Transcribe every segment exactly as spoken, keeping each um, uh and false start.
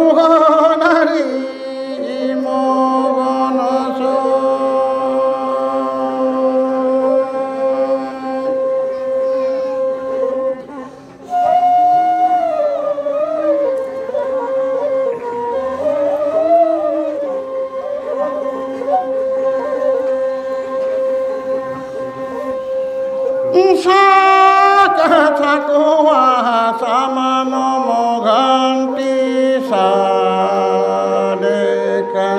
nari mogonoso Sakatakwa samano moganti sadeka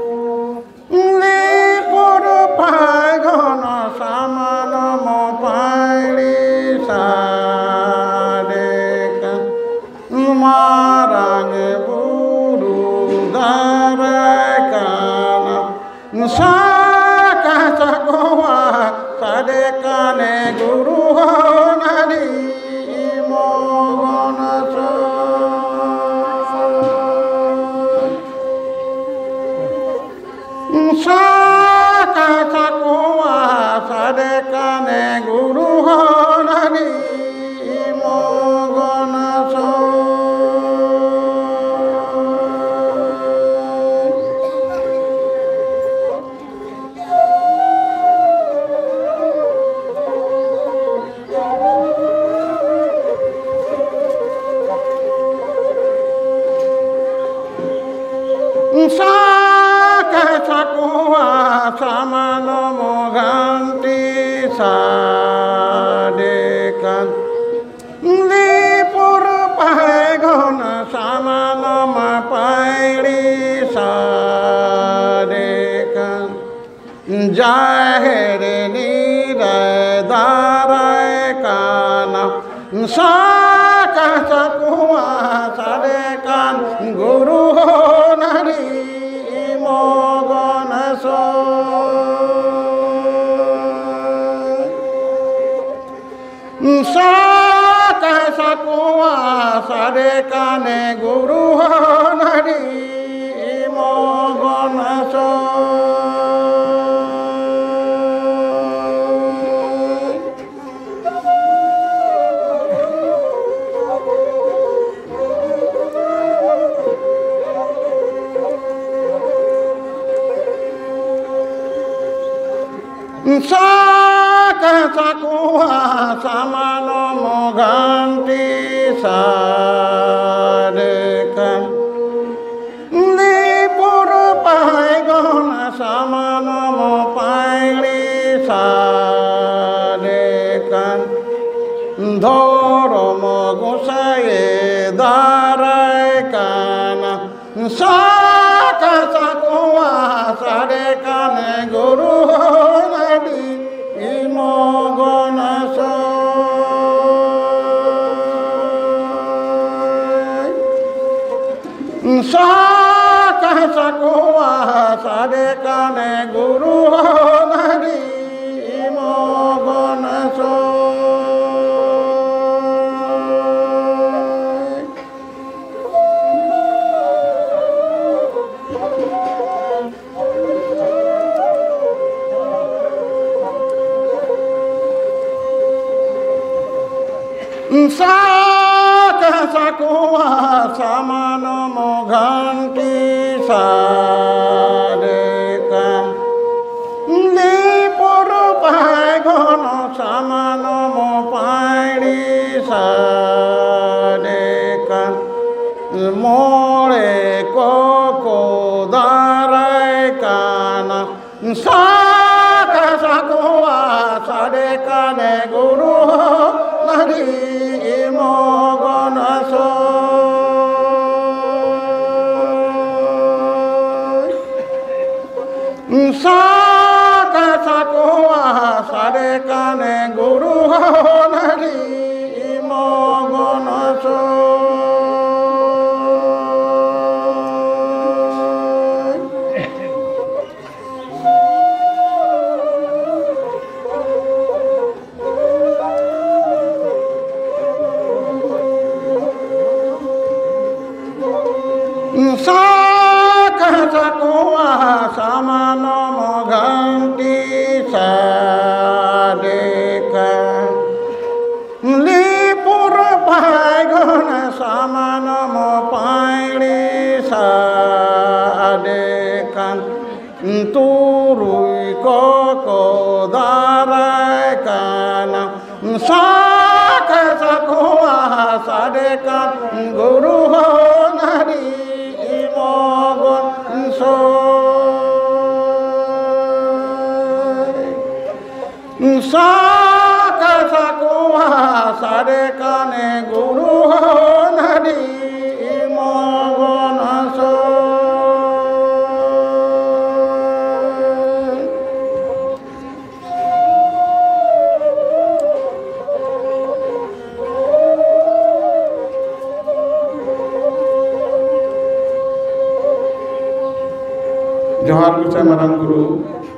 lipur paigono samano mopaili sadeka marange buru darekana Sakatakwa sadekane guru nari mogonoso Sakatakwa sadekane guru nari mogonoso Sakatakwa samano moganti sadekan lipur paigona samano mapaili sadekan jahere nirai darai kana Sakatakwa sadekan guru nari mogonoso Sakatakwa sadekane guru nari mogonoso Sakatakwa samano moganti sadekan lipur paigona samano mopaili sadekan dhoro mogusaye darai kana Sakatakwa sadekane guru nari mogonoso Sakatakwa sadekane guru nari mogonoso Sakatakwa samano moganti sadekan lipur paigono samano mopaili sadekan more koko darai kana Sakatakwa sadekane guru nari mogonoso Sakatakwa sadekane guru nari mogonoso Sakatakwa samano moganti sadekan lipur paigona samano mopaili Sade kan turui koko darai kana Saka sakua sade kan guru honari imogon so Saka sakua sade kane guru honari imogon so Johar Gusai Marang Guru